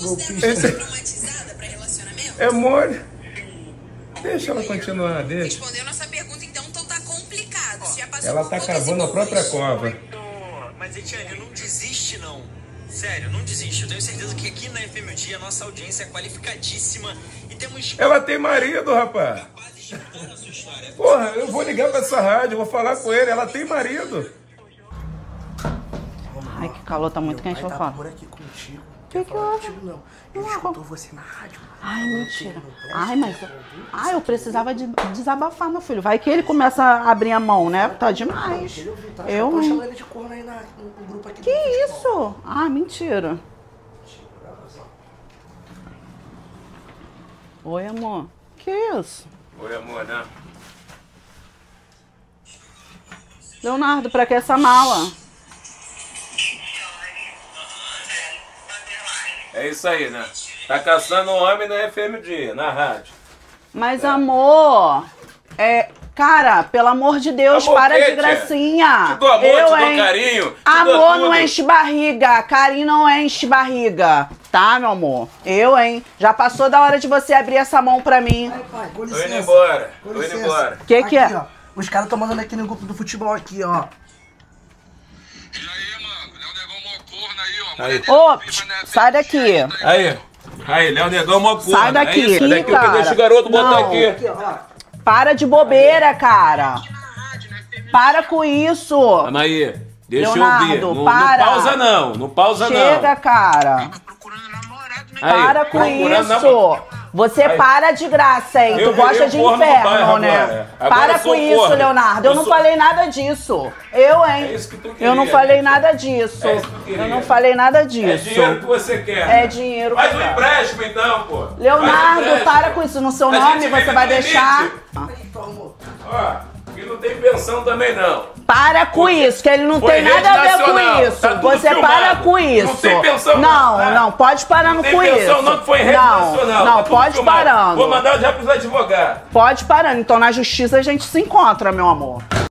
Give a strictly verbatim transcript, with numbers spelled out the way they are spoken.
Golpista. Esse... traumatizada pra relacionamento? É mole. Deixa ela continuar, deixa. Respondeu nossa pergunta, então, então tá complicado. Você já passou Ela por tá todas cavando e a própria boas. cova. Mas, Etienne, não desiste, não. Sério, não desiste. Eu tenho certeza que aqui na F M O D a nossa audiência é qualificadíssima e temos... Ela tem marido, rapaz. capazes de contar a sua história. Porra, eu vou ligar pra essa rádio, vou falar com ele. Ela tem marido. Ai, que calor, tá muito quente, Vai vou tá falar. por aqui contigo. Que Quer que falar houve? contigo, não. Ele escutou você na rádio. Ai, mentira. Ai, mas... Ai, eu precisava de desabafar, meu filho. Vai que ele começa a abrir a mão, né? Tá demais. Ele ouviu, tá? Eu... Tô chamando ele de corno aí na, no, no grupo aqui. Que isso? Ah, mentira. Oi, amor. Que isso? Oi, amor, né? Leonardo, pra que essa mala? É isso aí, né? Tá caçando um homem na F M D, na rádio. Mas, amor... É... Cara, pelo amor de Deus, Amor, para que, de tia? gracinha. Te dou amor, eu, te dou hein? carinho, te Amor dou tudo. não enche barriga, carinho não enche barriga. Tá, meu amor? Eu, hein? Já passou da hora de você abrir essa mão pra mim. Ai, pai, com Tô licença. indo embora, Com tô indo licença. embora. Que que Aqui, é? ó. Os caras estão mandando aqui no grupo do futebol aqui, ó. E aí, mano? Léo Negão mó corno aí, ó. Aí. Ô, Viva, né? sai daqui. Aí, aí, Léo Negão, mó corno. Sai daqui. É isso, sai daqui, Cara. deixa o garoto botar Não. aqui. Aqui, ó. Para de bobeira, cara. Para com isso. Anaí, deixa Leonardo, eu ouvir. Não, não para. pausa não, não pausa Chega, não. cara. Procurando namorado, né? Aí, Para com procurando isso. Você Aí. para de graça, hein? Eu Tu gosta virei de um corno no inferno, bairro né? agora. Agora Para eu sou com isso, corno. Leonardo. Eu, Eu não sou- falei nada disso. Eu, hein? É isso que tu Eu não queria, falei né? nada disso. É isso que tu queria. Eu não falei nada É disso. dinheiro que você quer. É né? dinheiro Faz que um eu quero. empréstimo então, pô. Faz um Leonardo, empréstimo. para com isso. No seu A nome gente você vive vai no deixar... limite. Aí, tu arrumou. Ó, e não tem pensão também não. Para com isso, que ele não Foi tem nada rede a ver nacional, com isso. tá tudo Você filmado. para com isso. Não tem pensão Não, não, né? não, pode parando Não tem com pensão isso. não, que foi em rede não, nacional. não, tá tudo pode filmado. parando. Vou mandar já pros advogados. Pode parando. Então na justiça a gente se encontra, meu amor.